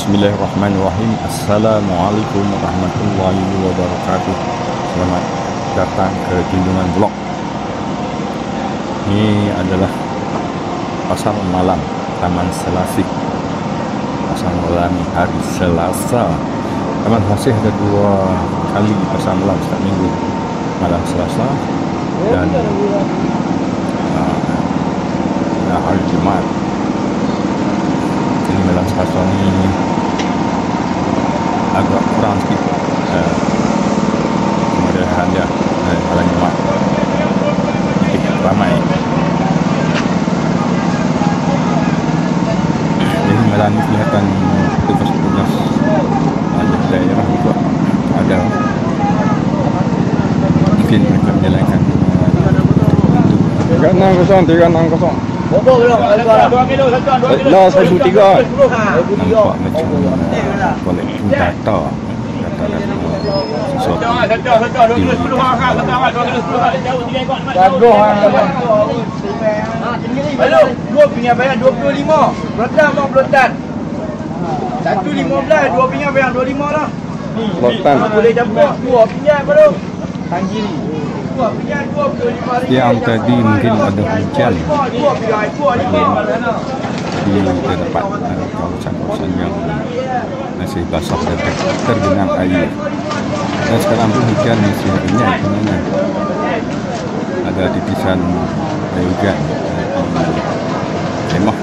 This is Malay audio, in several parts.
Bismillahirrahmanirrahim. Assalamualaikum warahmatullahi wabarakatuh. Selamat datang ke Junjungan Vlog. Ini adalah pasar malam Taman Selasih. Pasar malam hari Selasa. Taman Selasih ada 2 kali pasar malam setiap minggu, malam Selasa dan hari Jumaat. Ini malam Selasa ni agak kurang sikit kemeriahan dia. Malam Jumaat ramai. Jadi malam ni kelihatan petugas-petugas daerah juga ada, mungkin mereka menjalankan 360. Bodoh belum, 2 kilo, 2 kilo. Lah 1,300. Nampak macam kolektif data sesuatu. Satu, 2 kilo 10 orang, 2 kilo 10 jauh 3 ekor. Gaduh Hello, 2 pingat bayar 25. Belotan bang, belotan. 1.15, 2 pingat bayar 25 lah. Belotan. Boleh dapat 2 pingat baru. Tanggiri. 2 pingat 25. Yang tadi mungkin ada hujan, 2 pingat 25. jadi kita dapat kawasan-kawasan yang masih basah dan tergenang air. Dan sekarang pun hujan masih renyah sebenarnya. Ada titisan air hujan kemah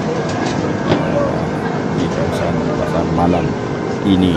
di kawasan pasar malam ini.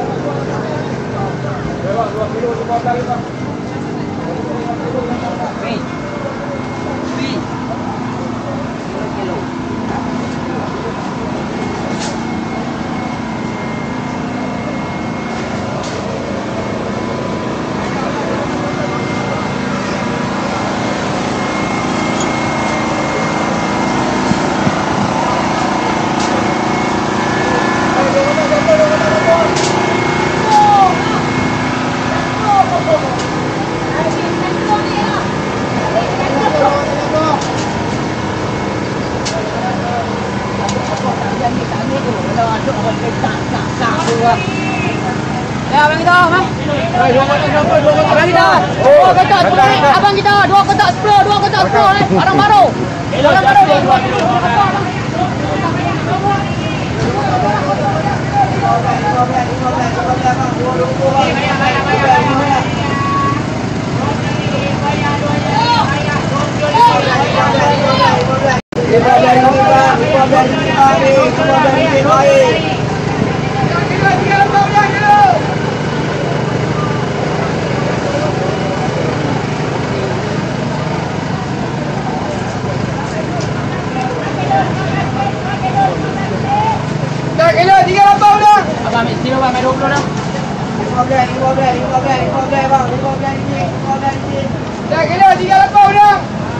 Ya, abang kita, abang. Abang kita 2 kotak 10, 2 kotak 10 ni. Barang baru. Barang baru 2 kilo. Abang ambil kilo bang, 20 dah. 15 bang, 15 ni. Dah kilo 38 dah.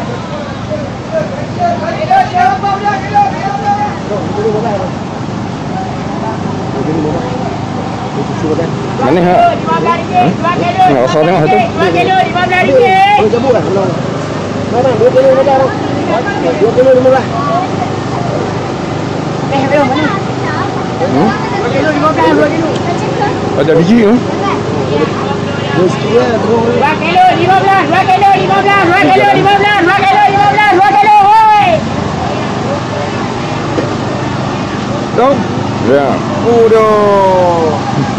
Mana ha? Nak asal tengok tu. 2 kilo 15 ringgit. Boleh cabut kan? Mana? 2 kilo ni dah. 2 kilo 15. Belum mana? 2 kilo 15, 2 kilo. Ada biji ke? 2 kilo lah. 2 kilo 15, 2 kilo 15, 2 kilo 15, 2 kilo 15, 2 kilo, hoi. Dong. Ya. Udah.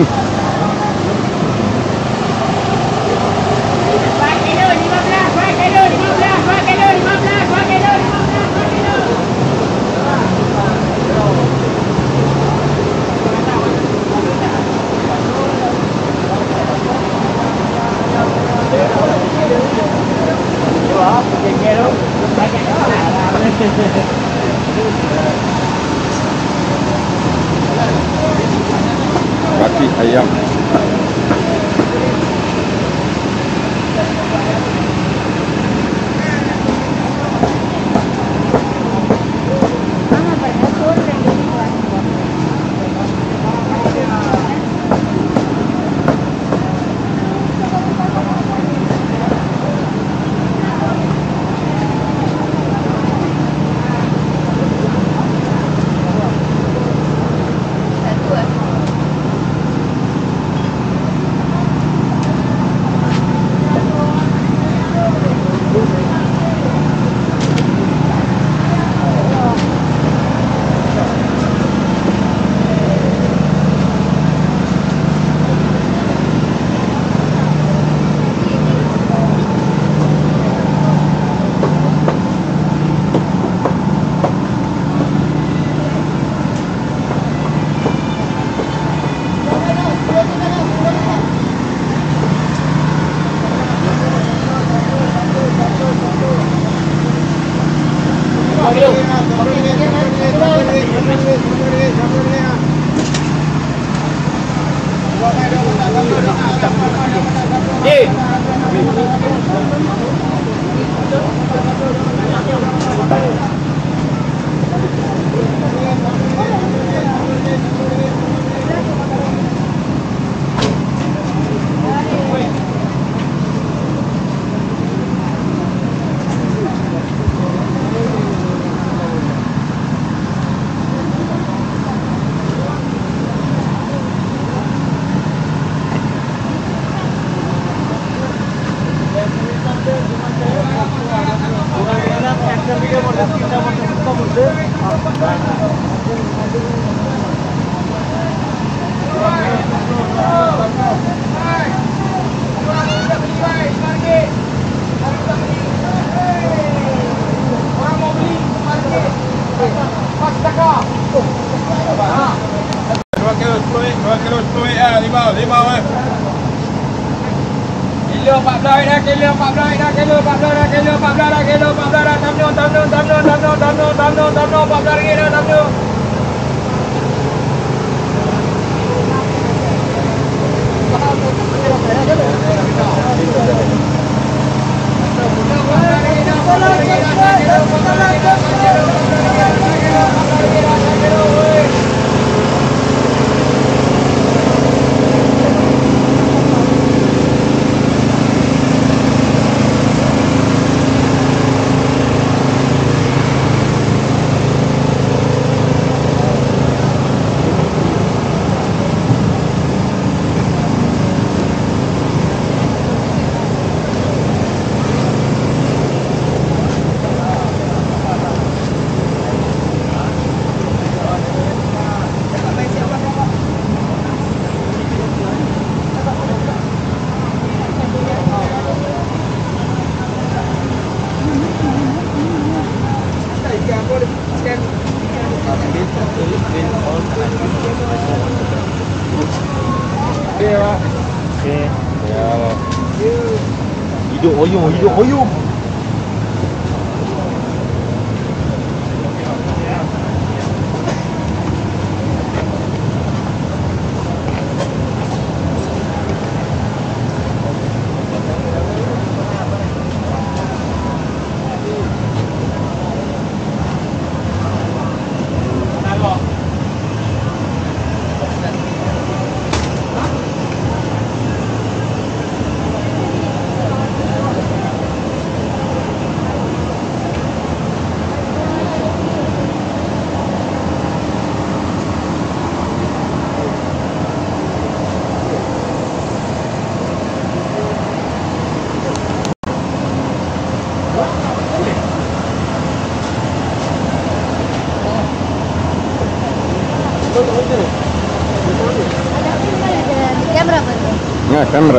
Kaki ayam. Kilo 14 dah, kilo 14 dah, kilo 14 dah, kilo 14 dah, kilo 14 dah, tamno 14 ringgit dah, tamno. Okey, Pak. Okey. Ya. Hidup oyong, hidup oyong. Kamera berapa? Ya, kamera.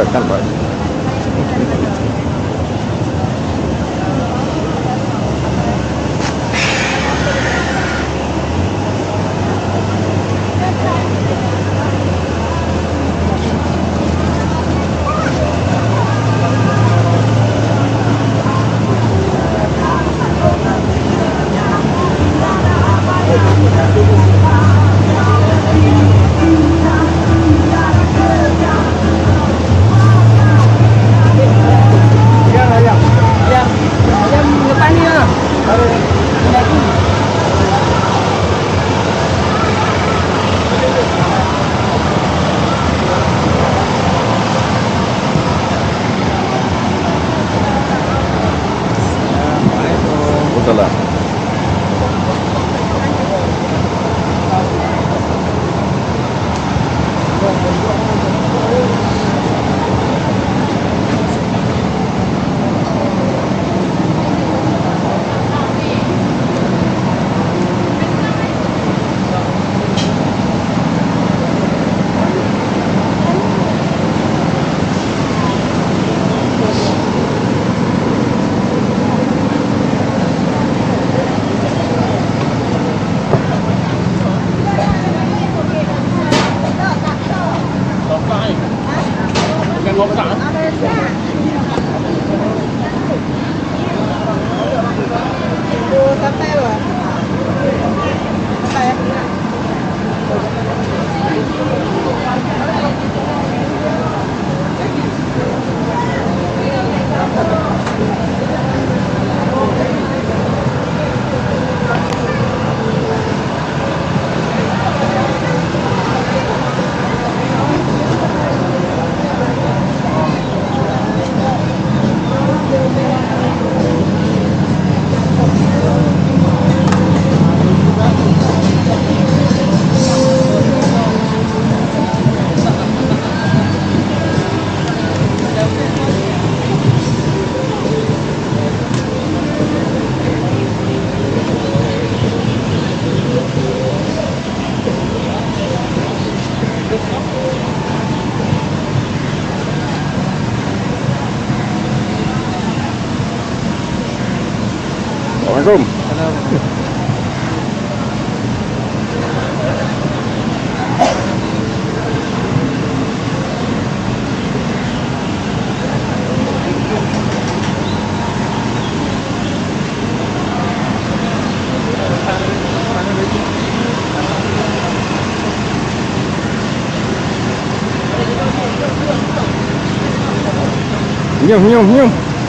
Senyum.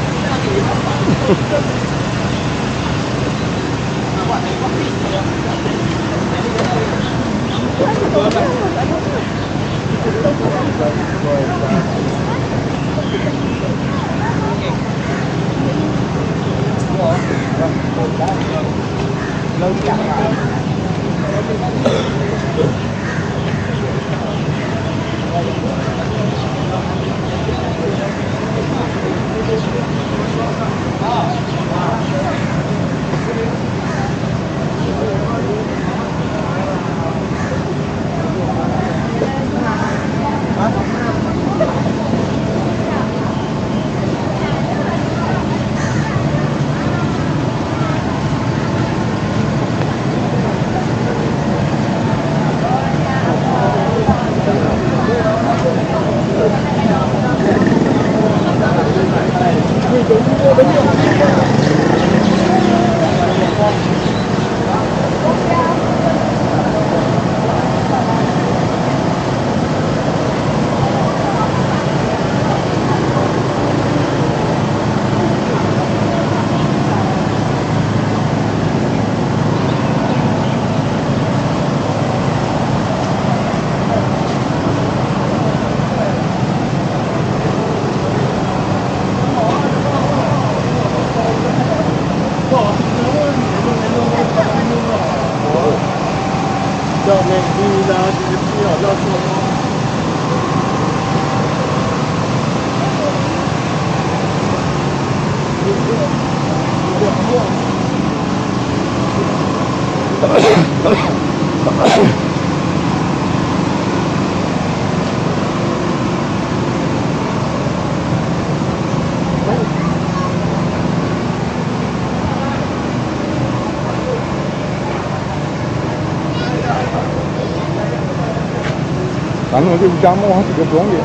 Sana tu jamu RM30.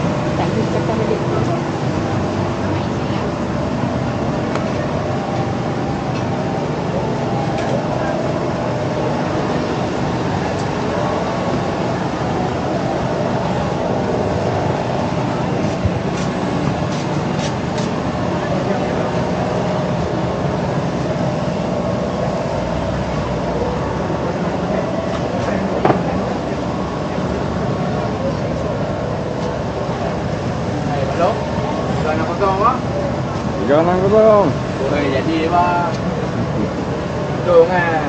Jangan kosong. Boleh jadi bang. Dong ah.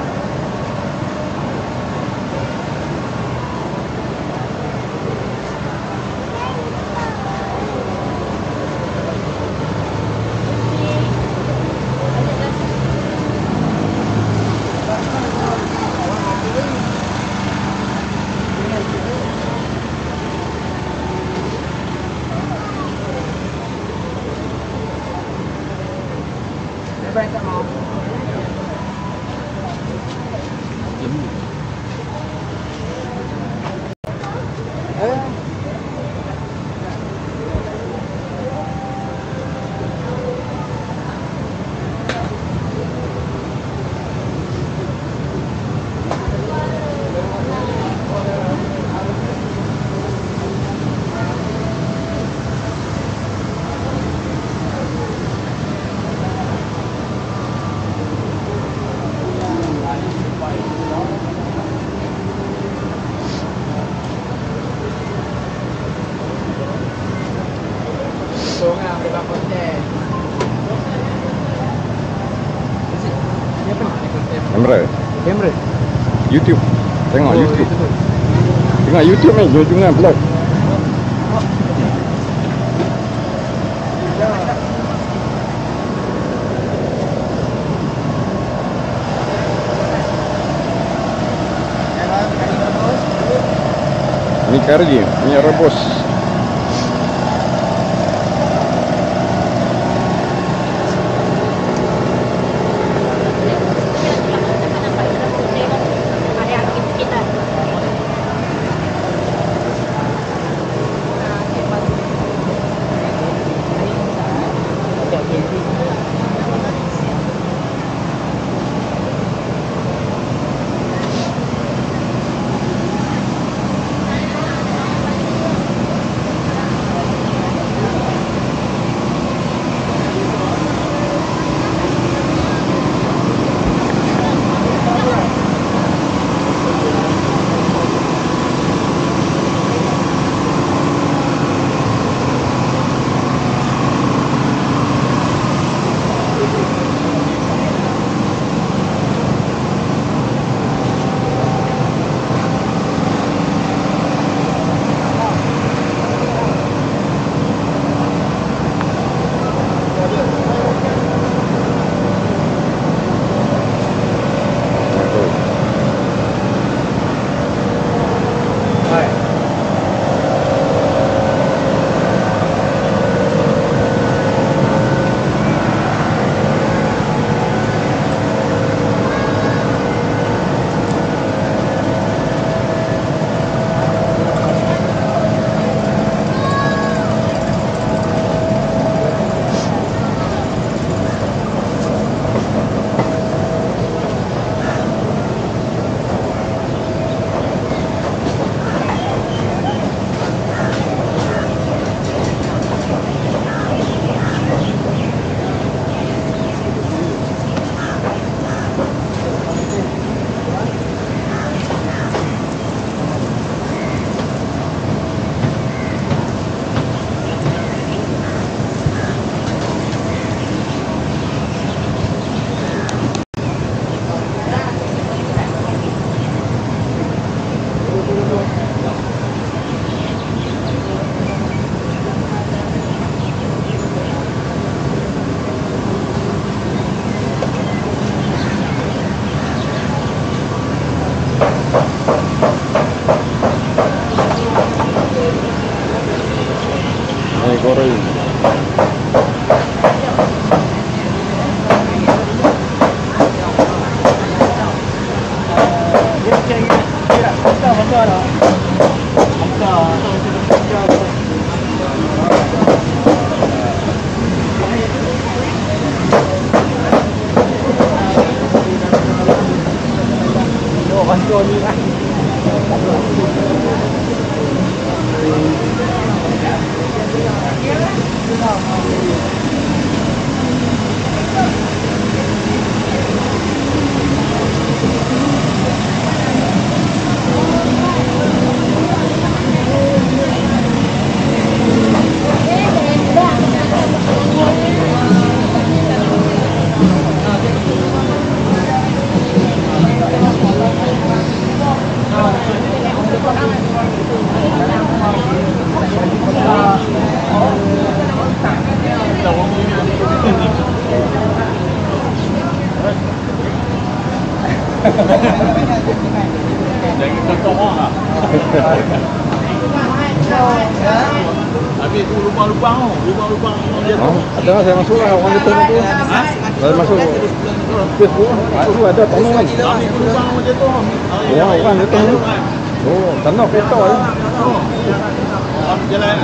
Kamera? YouTube. Tengok YouTube. Tengok YouTube ni, junjungan vlog. Ni kari, minyak rebus. Ini goreng. Jangan kotor lah. Habis tu lubang-lubang dia tu. Ada saya masuk lah orang kita tu. Saya masuk. Itu ada tanah kan. Habis tu lubang macam tu. Ya, orang dia tu. Oh, tanah kereta ya. Jalan.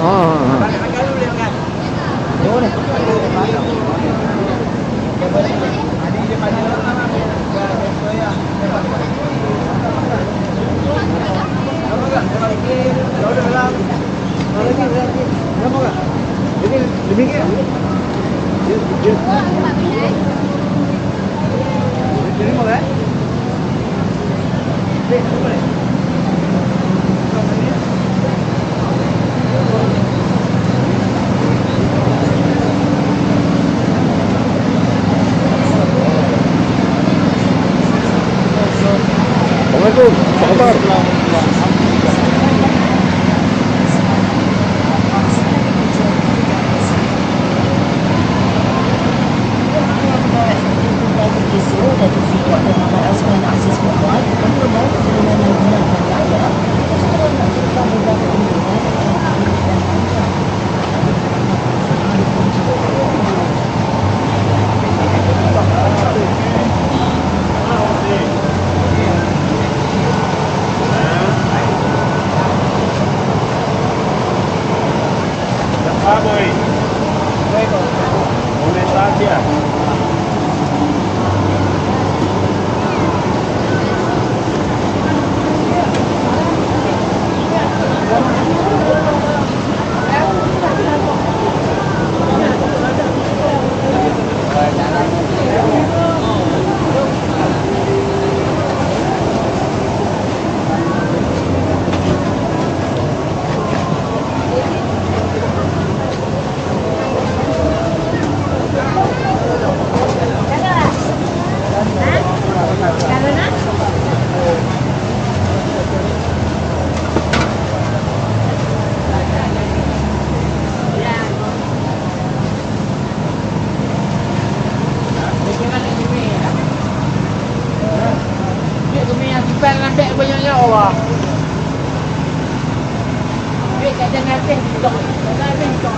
Assalamualaikum. Apa khabar? Boy. Boleh saja. Lambat banyaknya Allah. Duit kat jangan habis juga. Jangan habis juga.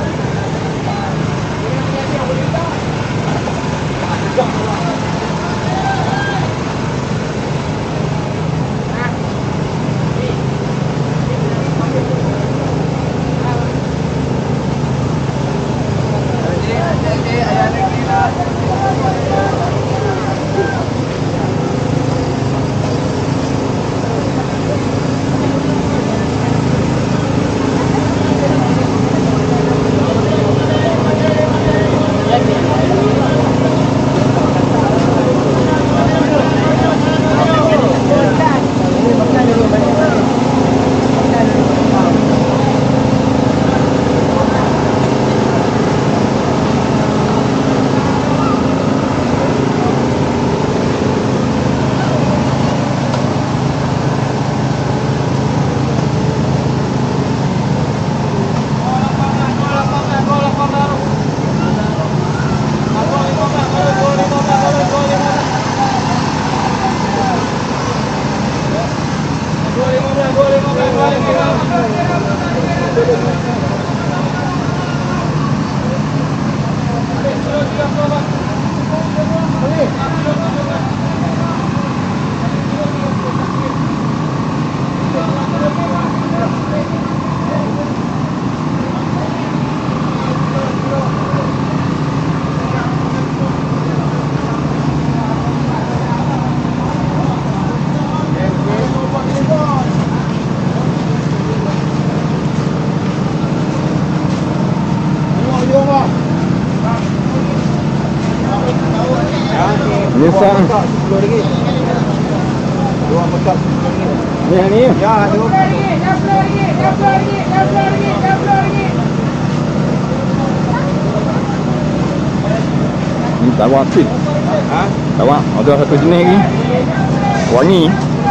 Dua kotak. Ni. Ya, tu. Ni tawak fit. Ha? Tawak ada satu jenis lagi. Wangi.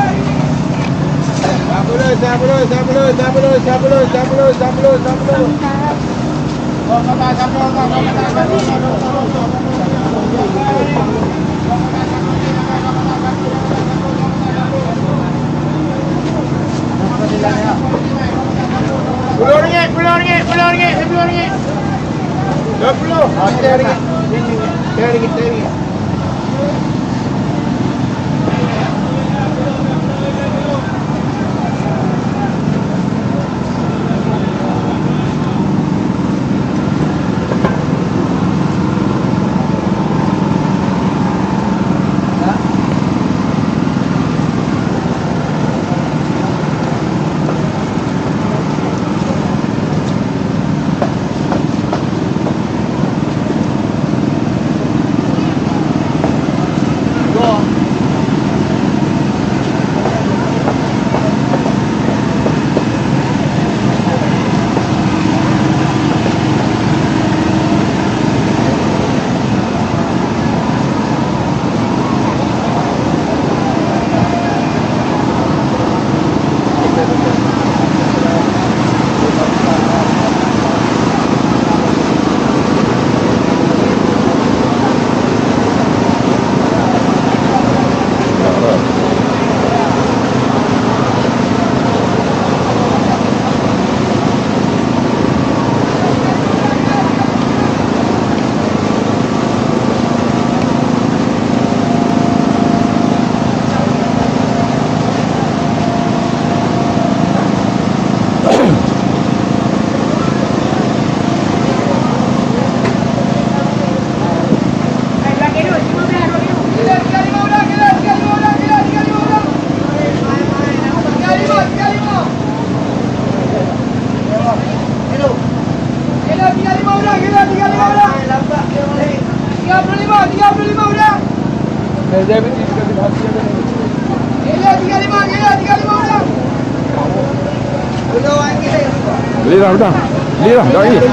Beli dah dah. Beli dah dah ni.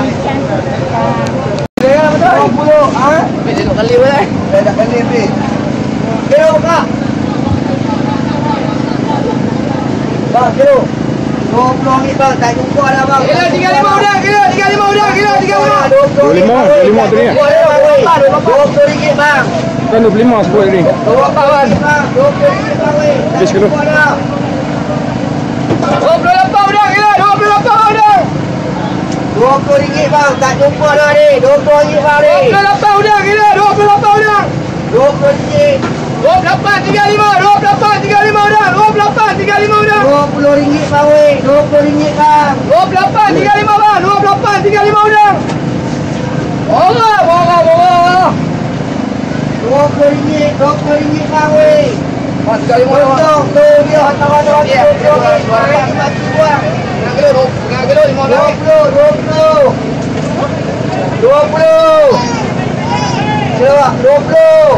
Dia betul. 20. Ha? Beli nak kali boleh. Dah kali beli. Kilo Kak. Bang, kilo. 20 ni bang, tak jumpa dah bang. Kilo 35 dah, kilo 35 dah, kilo 25 tu ni. RM20 bang. Kan 25 sebut ni. 20 bang. RM20 bang. Habis kilo. 28 dah, kilo 28 dah. RM20 bang, tak jumpa dah ni. RM20 bang ni. 28 dah, kilo 28 dah. RM20. 28 35 dah, 28 35 dah. RM20 bang weh. RM20 bang. 28 35 bang, 28 35 dah. Borak. RM20 bang weh. Mas sekali mau Untung tu dia hantar-hantar RM20. kilo 20. Kilo 20.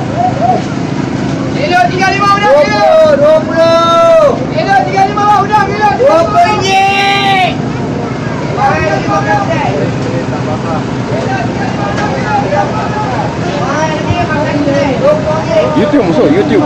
Kilo 35 dah, kilo. 20. Kilo 35 dah, kilo. RM20. Mahal lagi makan dah. YouTube musuh YouTube.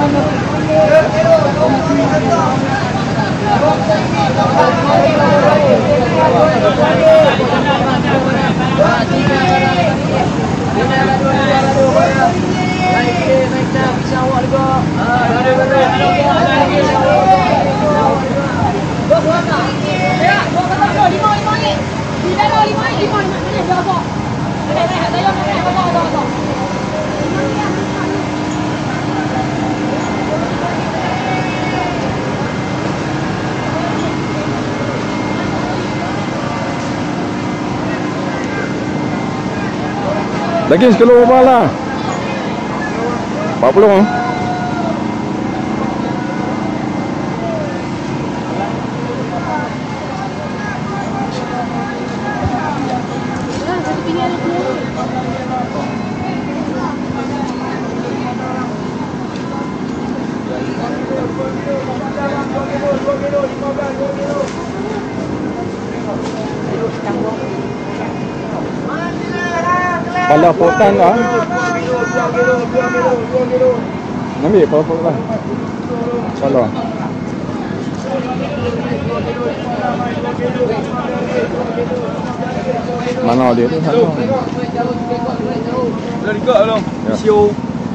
Daging sekilo berapa lah? 40 ah. Kalau potan lah. Ambil apa-apa lah. Kalau. Mana dia tu? Sana. Dah dekat belum? Ya. Siu.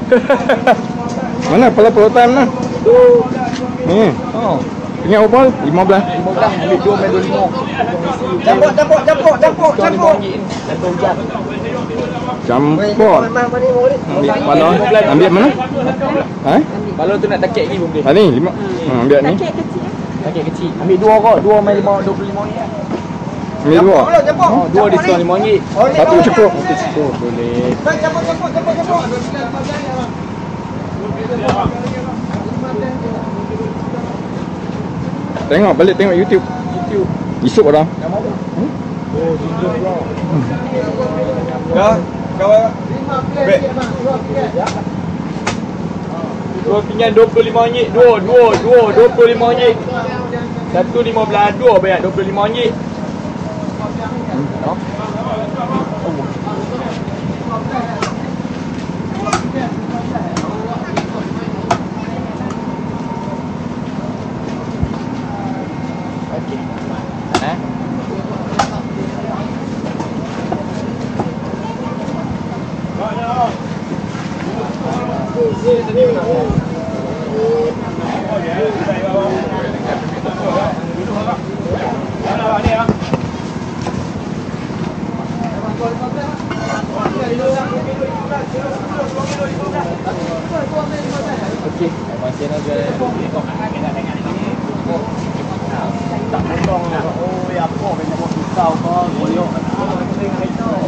Mana potan lah? Tu. Ni. Oh. Ingat berapa? 15. 15 ambil 2 main 25. Campur. Dan hujan. Campur. Mana? Ambil mana? Ha? Kalau tu nak takik lagi pun boleh. Ha ni 5. Ambil ni. Takik kecil. Ambil 2 kot. 2 main 25 ni. Ambil 2. Oh, 2 diskaun RM5. Satu cukup. Satu cukup. Boleh. Tengok balik tengok YouTube. Esok dah. Dah. Kawan. Baik. Dua pinjam RM25. Dua RM25. Satu 15, dua bayar RM25. Okey, masih nak jual. Tak potong. Oh, ya apa? Banyak buat pisau kau. Boyok.